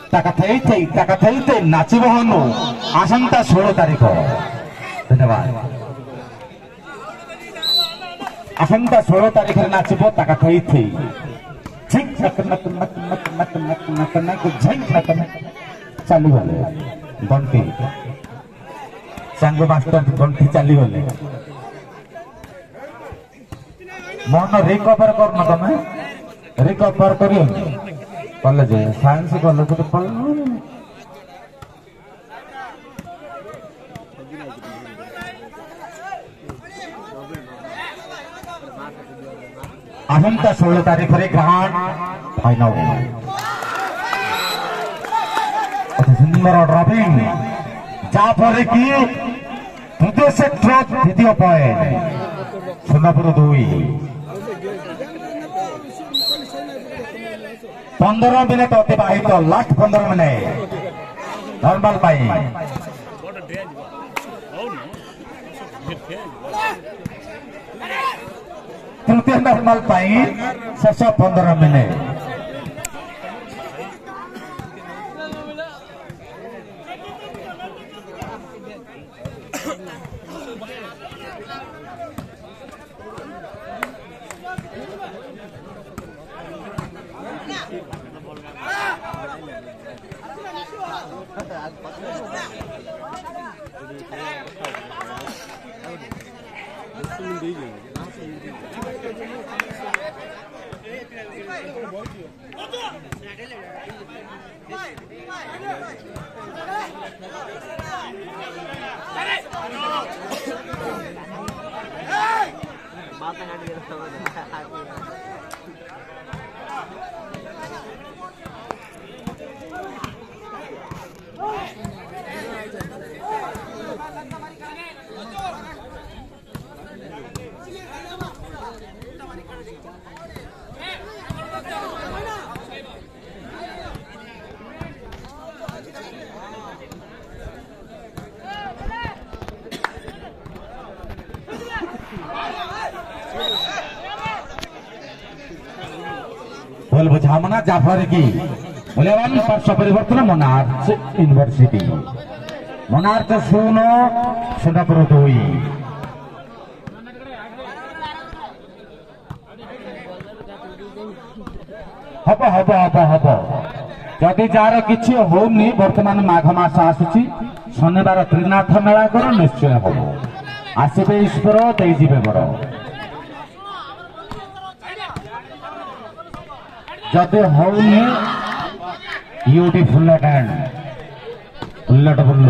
नाचब हनु आसंता 16 तारिख। धन्यवाद। आसंता 16 तारिख नाचब चली गले घंटी सांग मास्टर घंटी चली गले मन रिकवर करना तमें रिकवर करियो कॉलेज साइंस कॉलेज तो पढ़ आसंता 16 तारिख रे ग्रांड फाइनल सुंदर ड्राइविंग जाफर की तृतीय सेक्टर द्वितीय पॉइंट सोनापुर 2 15 मिनट अतिबाहित लास्ट 15 मिनट नॉर्मल पाई तृतीय नॉर्मल पाई शेष 15 मिनट बोल बुझामना जाफर की मूल्यवान पार्श्व परिवर्तन मोनार्च यूनिवर्सिटी मोनार्च 0 सोनापुर 2 हब हब हब हब जदि जार किछि होनी वर्तमान माघ मास आसुची शनिवार त्रिनाथ मेला कर निश्चय हम आसबे ईश्वर दे जीवे बर जदि होनी ब्यूटीफुल एंड बुलेट बुल्लू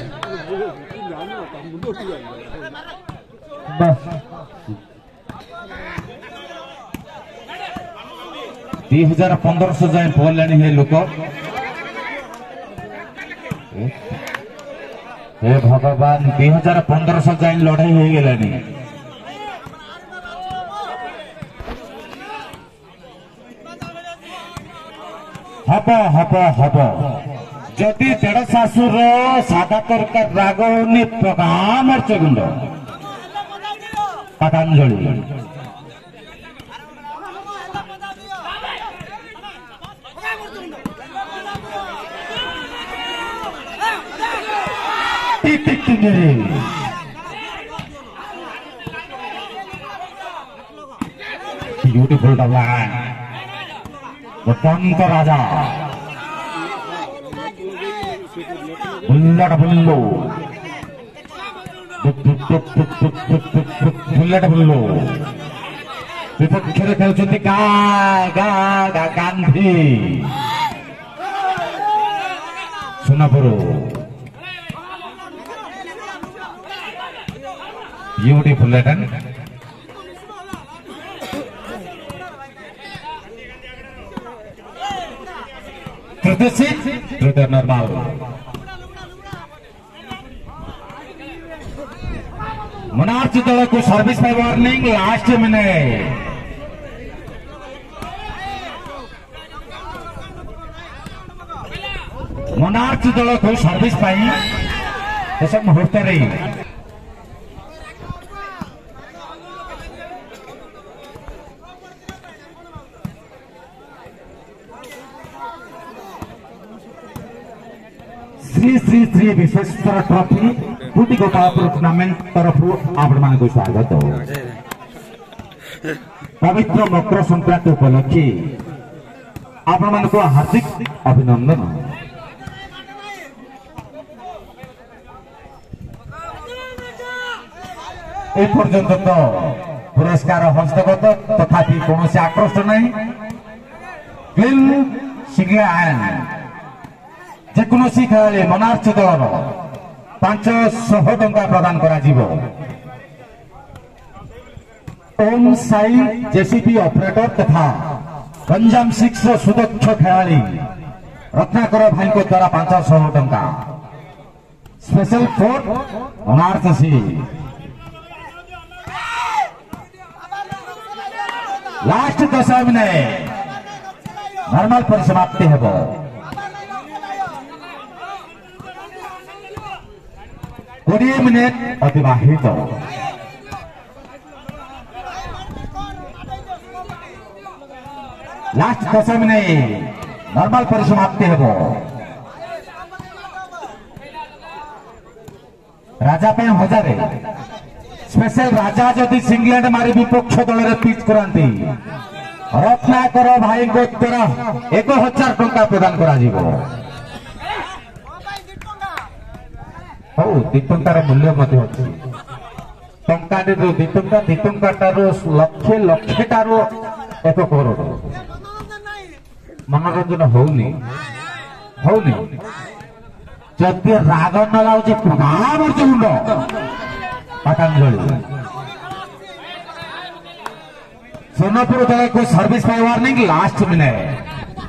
बस 2015 जाए बोले है लोक हे भगवान 2015 जाए लड़ाई हो गलानी हब हब हब जदि देड़ शाशुर सादा तरकार रागनी प्रगाम गुंड पतंजलि ब्यूटीफुल डबलान बसंत राजा बुलेट बुल्लू बुलेट बुल्लू विपक्षे खेलुंट गांधी सोनापुर ब्यूटीफुल एंड तृतीय नॉर्मल मोनार्च दल को service by warning last minute Monarch दल को सर्विस शेष मुहूर्त श्री श्री श्री विश्वेश्वर ट्रॉफी पुटी गोपालपुर टूर्नामेंट तरफ आपण मान को स्वागत पवित्र मकर संक्रांति उपलक्षे आपण मान को हार्दिक अभिनंदन। ए पर्यंत तो पुरस्कार हस्तगत तथापि कौन से आकृष्ट नहीं क्लीन सिंगल आयन जेकोसी खेलाड़ी मोनार्च दल 500 टंका प्रदान करा जीवो। ओम साई जेसीबी ऑपरेटर तथा गंजाम 6 सुदक्ष खेलाड़ी रत्नाकर भाई को द्वारा 500 टंका स्पेशल फॉर मोनार्च सी लास्ट 10 मिनट नॉर्मल परिसमाप्ति हेबो। कोड़े मिनट अतिबाहित लास्ट 10 मिनट नॉर्मल परिसमाप्ति हेबो। राजा पे 1000 स्पेशल राजा जदि सिंगलैंड मारी विपक्ष दल रे पिच करांती रत्नाकर भाई को द्वारा 1000 टंका प्रदान करा जीवो। हो 2 टंकार मूल्य मते अछि टंका दे 2 टंका 2 टंका तारो लक्ष लक्ष तारो 1 करोड़ मनोरंजन होउनी जदि राग न लाउचे प्रभाव जुंड पतंजलि सोनपुर दल को service by warning last minute.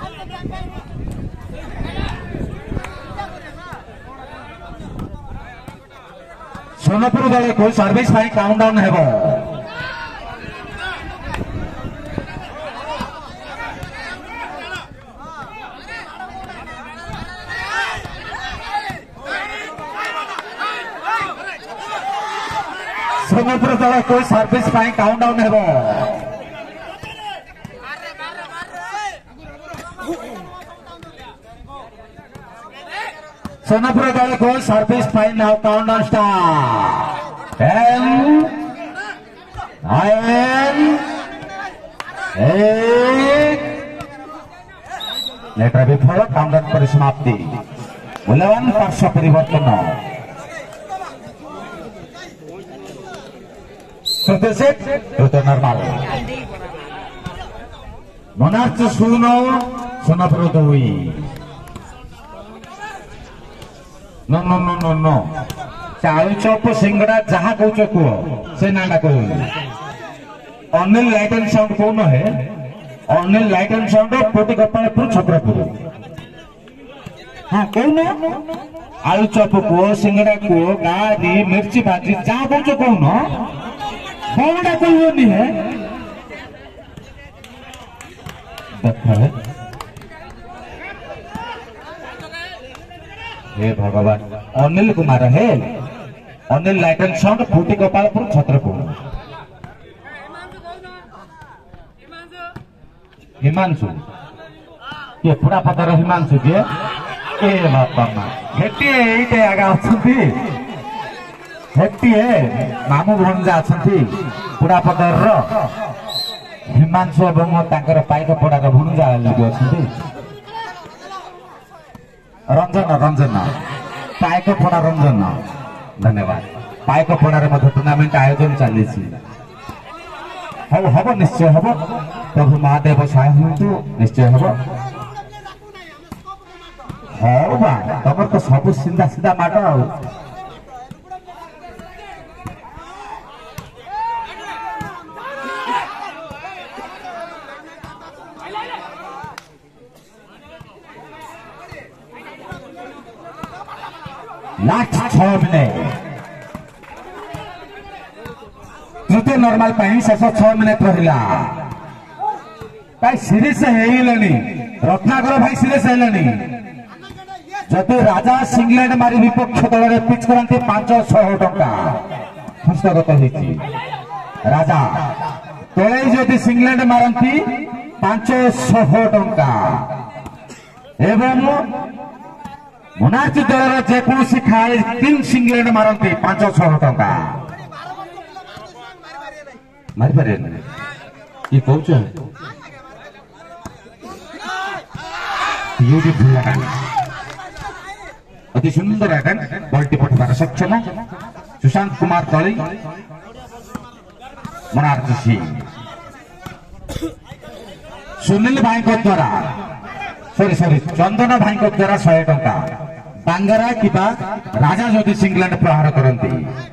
Sonpur दल को सर्विस बाय काउंटडाउन हेबो। सोनपुर दल को सर्विस बाय काउंटडाउन हेबो। सोनपुर दल को service fine now countdown start 10 9 8 लेटर विफल काउंटडाउन परिसमाप्ति मूल्यवान पार्श्व परिवर्तन तृतीय सेट तृतीय normal Monarch 0 Sonpur 2 no no no no no चालू चौप सिंगड़ा जहाँ कौच कह से नाटा कह अनिल लाइट एंड साउंड कौन है अनिल लाइट एंड साउंड कोटी गोपालपुर छत्रपुर हाँ कौन आलू चौप को सिंगड़ा को गाड़ी मिर्ची भाजी जहाँ कौच कौन कौनटा कहनी है देखा हे भगवान अनिल कुमार है अनिल लाइट एंड साउंड फूटी गोपालपुर छत्रपुर हिमांशु ये पूरा पदर हिमांशु के ए बापा मां हेटी एटे आगा अछंती हेटी मामू भंजा अछंती पूरा पदर रो हिमांशु एवं ताकर पाइक पड़ार भणजा लगे अछंती रंजन रंजन पाइक पड़ा रंजन धन्यवाद पाइक पड़ार टूर्नामेंट आयोजन चली हम निश्चय हम प्रभु महादेव सहाय हूँ निश्चय हम हाँ बा तुम तो सब सीधा सीधा माट आ लास्ट 6 मिनट तृतीय नॉर्मल शेष 6 मिनट रहा सीरीज रत्नाकर भाई सीरीज है जदि राजा सिंगलैंड मारी विपक्ष दल में पिच करते 500 टंका हस्तगत होती राजा तले जदि सिंगलैंड मारती 500 टंका एवं ମୋନାର୍ଚ ଦଳର ଯେକୌଣସି ଖେଳାଳି 3 ସିଙ୍ଗଲେଟ୍ ମାରନ୍ତି 500 ଟଙ୍କା ମାରିପାରିବେନି କି କହୁଛ ब्यूटीफुल अति सुंदर बल्टी पठिबार सक्षम सुशांत कुमार तली मोनार्च सिंह सुनील भाई द्वारा सॉरी चंदन भाई द्वारा 100 टंका बांगरा किबा राजा ज्योति सिंगलैंड प्रहार करती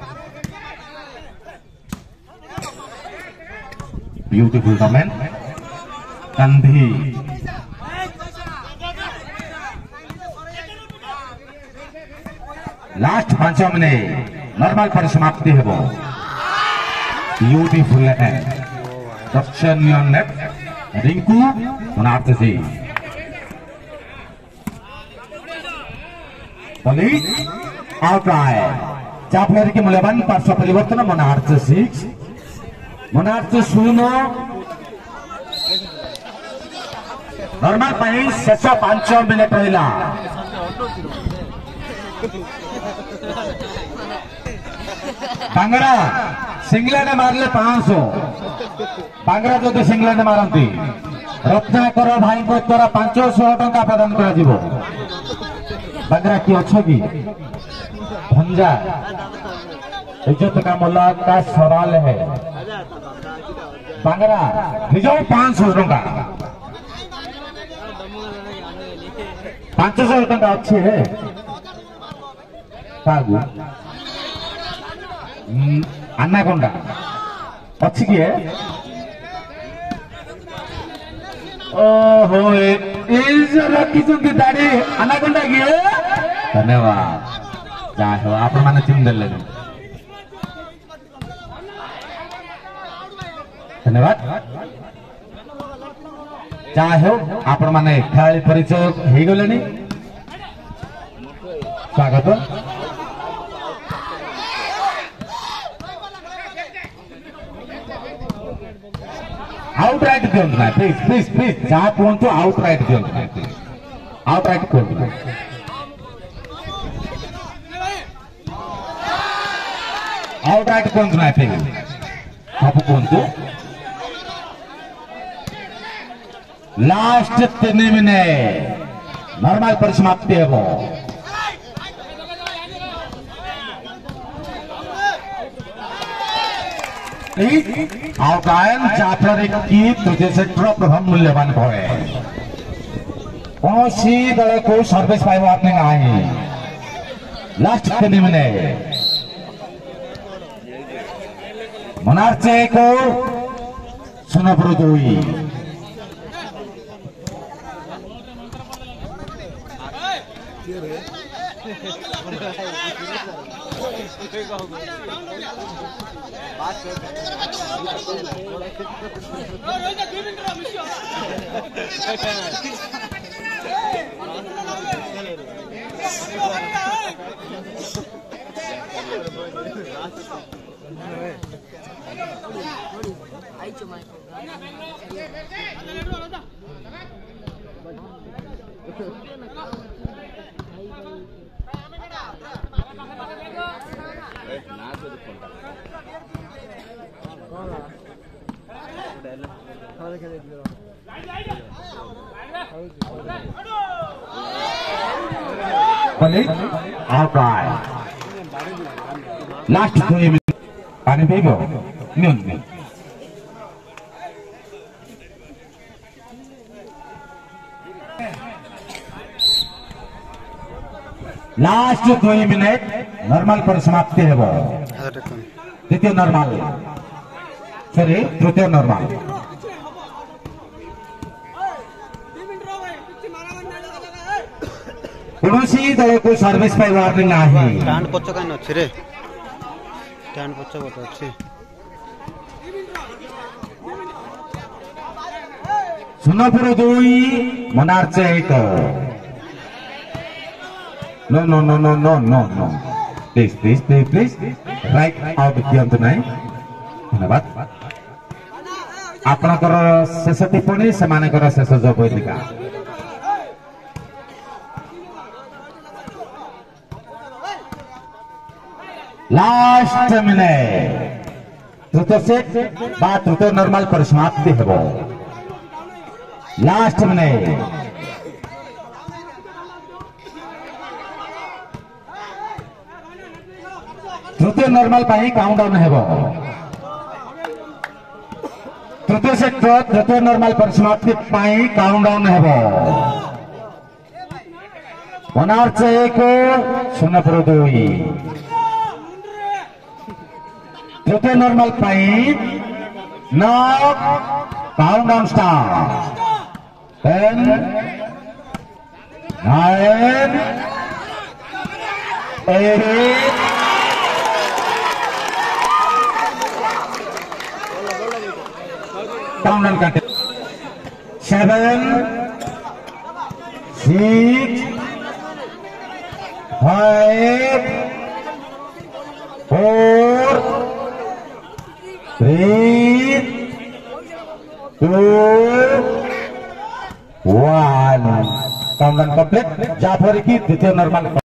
ब्यूटीफुल कमेंट कंधी लास्ट 5 मिनट नॉर्मल पर समाप्ति है वो ब्यूटीफुल है दर्शनीय नेट रिंकू मोनार्च सिंह बोली आउट आए चापलेर के मूल्यवान पार्श्व परिवर्तन मोनार्च 6 मोनार्च 0 नॉर्मल पाई शेष 5 मिनट रहा बांगरा सिंगलैंड मारले 500 बांगरा जो सिंगलैंड मारती रत्नाकर भाई द्वारा 500 टंका प्रदान कर बांगरा की अच्छो की भंजा इज्जत का मुलाक का सवाल है बांगरा रिजर्व 500 टंका 500 टंका अच्छी है कागु अन्नाकोंडा अच्छी की है ओहो दाढ़ी अन्नाकोंडा की है धन्यवाद जहाँ हो आप मैंने चिन्ह देले धन्यवाद जहाँ हो आप मैंने खेलाड़ी परिचय हो गले स्वागत आउटराइट दिखता है प्लीज प्लीज प्लीज जहाँ कहतु आउटराइट दिखता है आउटराइट कहतु आउटराइट कहतु ना प्लीज सब कहतु लास्ट 3 मिनट नॉर्मल परिसमाप्ति है वो आउटलाइन चापलर की तृतीय सेक्टर प्रथम मूल्यवान भय कौन दल को सर्विस पाइब आपने नहीं लास्ट 3 मिनट मोनार्च को सोनापुर 2 लास्ट 2 मिनट पानी पीब लास्ट 2 मिनट नॉर्मल पर समाप्ति है वो द्वितीय नॉर्मल सॉरी तृतीय नॉर्मल कौनसी दल को सर्विस पाई वार्निंग नहीं स्टैंड पछ कान अछि रे स्टैंड पछ बत अछि Sonapur 2 Monarch 1 no no no no no no no please please please please right out दियंतु नहीं धन्यवाद आपनकर शेष टिप्पणी से मानकर शेष जबैलिका लास्ट मिनिट तृतीय सेट बा तृतीय नॉर्मल परिसमाप्ति हेबो लास्ट मिनिट तृतीय नॉर्मल पाई काउंटडाउन हेबो तृतीय सेट तृतीय नॉर्मल परिसमाप्ति पाई काउंटडाउन हेबो वनार्च 1 0-2 तृतीय नॉर्मल पाई now countdown start 10 9 8 countdown continue 7 6 5 4 3 2 1 countdown complete Jafar की द्वितीय नॉर्मल